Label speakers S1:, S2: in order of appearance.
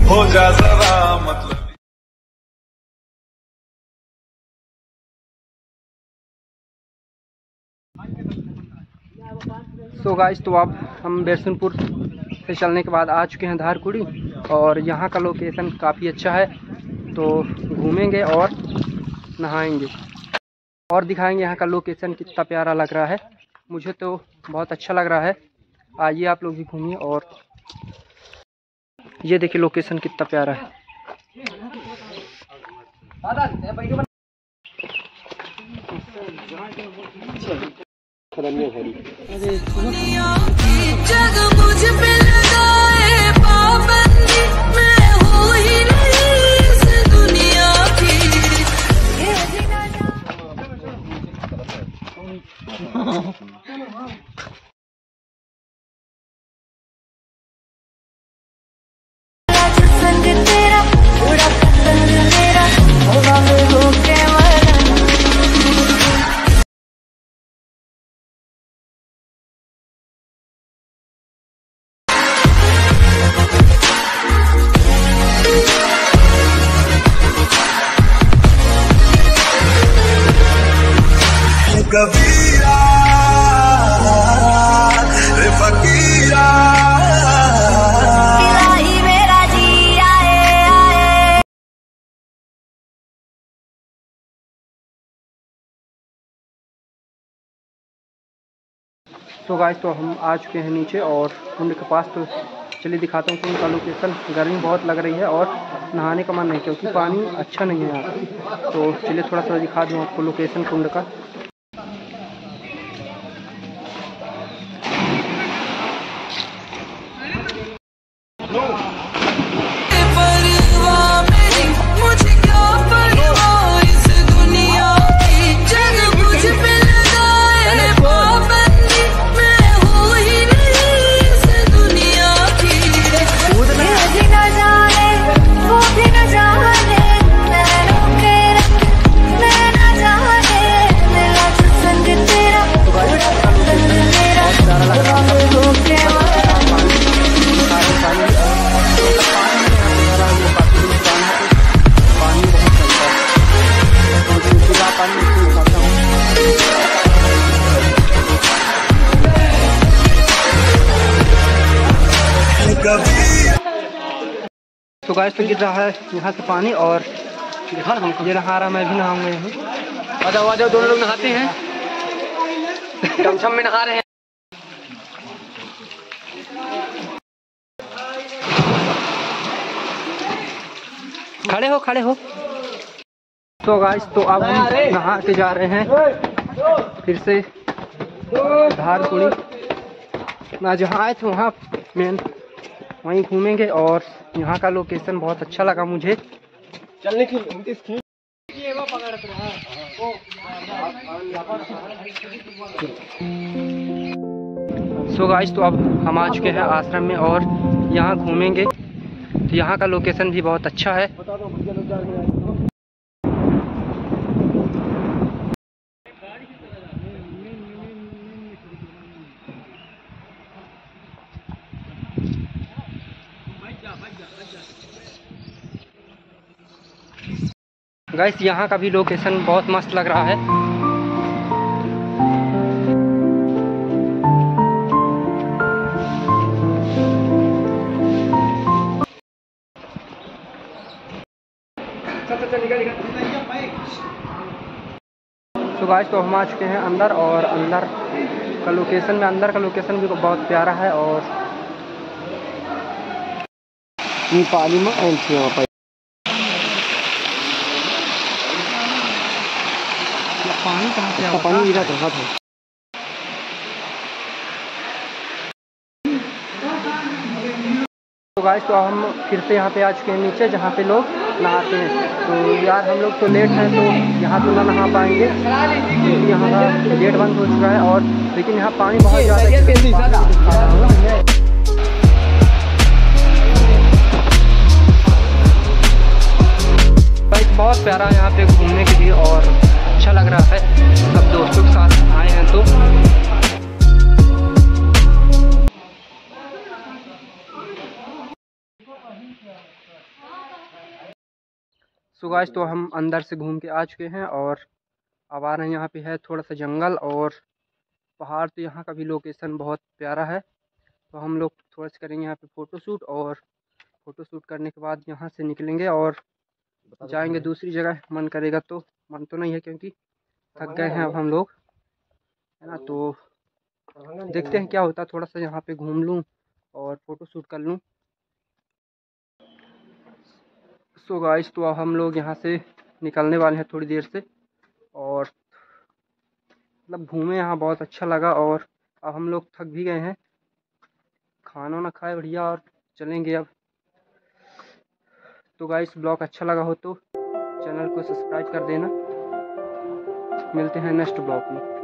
S1: हो जा जरा मतलब।
S2: सो गाइस, तो अब हम बिरसिंहपुर से चलने के बाद आ चुके हैं धारकुड़ी, और यहाँ का लोकेशन काफ़ी अच्छा है। तो घूमेंगे और नहाएंगे और दिखाएंगे यहाँ का लोकेशन कितना प्यारा लग रहा है। मुझे तो बहुत अच्छा लग रहा है। आइए आप लोग भी घूमिए, और ये देखिए लोकेशन कितना प्यारा है।
S3: जग मुझ पे लगाए पाबंदी, मैं हूँ ही नहीं इस दुनिया की। संग तेरा उड़ा पतंग मेरा हवा में होके
S1: कबीरा रे फकीरा
S3: इलाही मेरा जी आए।
S2: तो गाइस, तो हम आ चुके हैं नीचे और कुंड के पास। तो चलिए दिखाता हूँ कुंड का लोकेशन। गर्मी बहुत लग रही है और नहाने का मन नहीं, क्योंकि पानी अच्छा नहीं है यहाँ। तो चलिए थोड़ा सा दिखा दूँ आपको लोकेशन कुंड का। तो गाइस, तो गिर रहा है यहाँ से पानी, और ये नहा रहा, मैं भी नहाऊंगा यहाँ। आ जाओ दोनों लोग नहाते हैं, डमछम में नहा रहे हैं। खड़े हो। तो गाइस, तो अब हम नहा के जा रहे हैं फिर से धारकुड़ी। ना जहाँ आए थे वहाँ मेन वहीं घूमेंगे, और यहाँ का लोकेशन बहुत अच्छा लगा मुझे। चलने की सो गाइस, तो अब हम आ चुके हैं आश्रम में और यहाँ घूमेंगे। तो यहाँ का लोकेशन भी बहुत अच्छा है। गाइस, यहाँ का भी लोकेशन बहुत मस्त लग रहा है। तो गाइस, तो हम आ चुके हैं अंदर, और अंदर का लोकेशन भी बहुत प्यारा है। और पानी में पानी कहाँ से आता? पानी गिरा था। तो गाइस, तो हम फिर से यहाँ पे आ चुके हैं नीचे, जहाँ पे लोग नहाते हैं। तो यार हम लोग तो लेट हैं, तो यहाँ तो ना नहा पाएंगे, क्योंकि यहाँ का गेट बंद हो चुका है। और लेकिन यहाँ पानी बहुत ज़्यादा है। बहुत प्यारा है यहाँ पे घूमने के लिए, और अच्छा लग रहा है। सब दोस्तों के साथ आए हैं तो सो गाइस तो हम अंदर से घूम के आ चुके हैं और अब आ रहे हैं। यहाँ पे है थोड़ा सा जंगल और पहाड़। तो यहाँ का भी लोकेशन बहुत प्यारा है। तो हम लोग थोड़ा सा करेंगे यहाँ पे फ़ोटो शूट, और फ़ोटो शूट करने के बाद यहाँ से निकलेंगे और जाएंगे दूसरी जगह। मन करेगा तो, मन तो नहीं है क्योंकि थक गए हैं अब हम लोग, है ना। तो देखते हैं क्या होता है, थोड़ा सा यहाँ पे घूम लूँ और फ़ोटो शूट कर लूँ। सो गाइस तो अब हम लोग यहाँ से निकलने वाले हैं थोड़ी देर से। और मतलब घूमे यहाँ, बहुत अच्छा लगा। और अब हम लोग थक भी गए हैं, खाना ना खाए बढ़िया और चलेंगे अब। तो गाइस ब्लॉग अच्छा लगा हो तो चैनल को सब्सक्राइब कर देना। मिलते हैं नेक्स्ट ब्लॉग में।